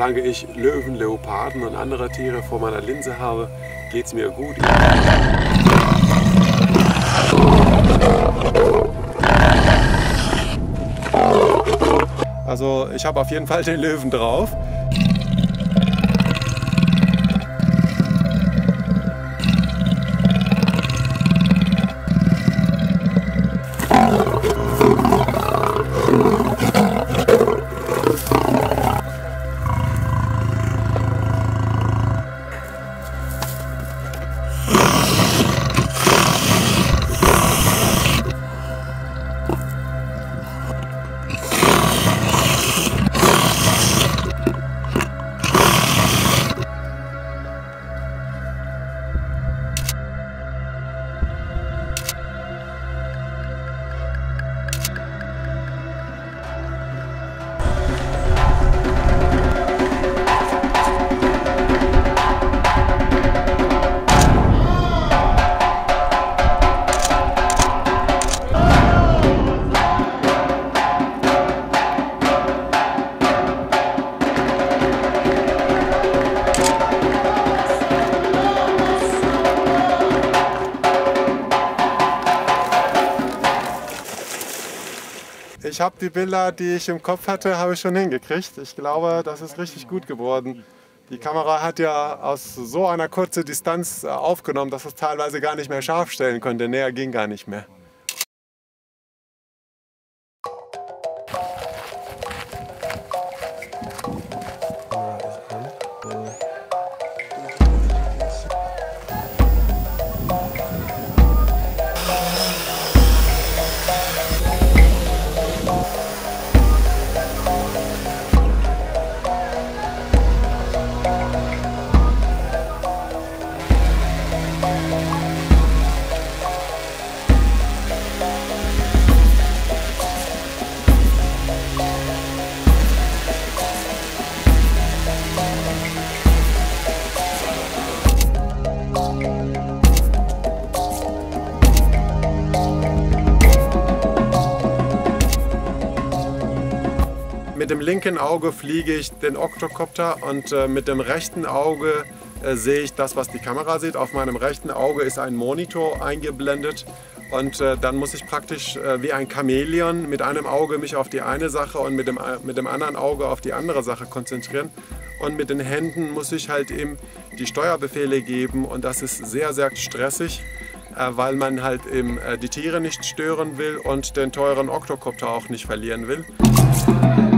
solange ich Löwen, Leoparden und andere Tiere vor meiner Linse habe, geht es mir gut. Also ich habe auf jeden Fall den Löwen drauf. Ich habe die Bilder, die ich im Kopf hatte, habe ich schon hingekriegt. Ich glaube, das ist richtig gut geworden. Die Kamera hat ja aus so einer kurzen Distanz aufgenommen, dass es teilweise gar nicht mehr scharf stellen konnte. Näher ging gar nicht mehr. Mit dem linken Auge fliege ich den Octocopter und mit dem rechten Auge sehe ich das, was die Kamera sieht. Auf meinem rechten Auge ist ein Monitor eingeblendet und dann muss ich praktisch wie ein Chamäleon mit einem Auge mich auf die eine Sache und mit dem anderen Auge auf die andere Sache konzentrieren. Und mit den Händen muss ich halt eben die Steuerbefehle geben und das ist sehr, sehr stressig, weil man halt eben die Tiere nicht stören will und den teuren Octocopter auch nicht verlieren will.